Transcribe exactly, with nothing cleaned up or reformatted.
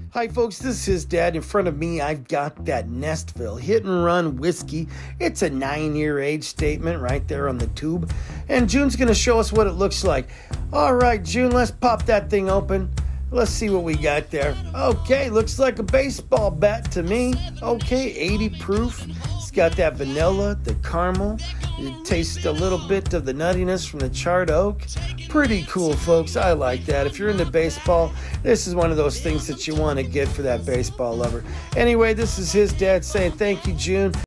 Hi folks, this is his dad. In front of me, I've got that Nestville Hit-and-Run whiskey. It's a nine-year age statement right there on the tube. And June's going to show us what it looks like. All right, June, let's pop that thing open. Let's see what we got there. Okay, looks like a baseball bat to me. Okay, eighty proof. It's got that vanilla, the caramel. It tastes a little bit of the nuttiness from the charred oak. Pretty cool, folks. I like that. If you're into baseball, this is one of those things that you want to get for that baseball lover. Anyway, this is his dad saying thank you, June.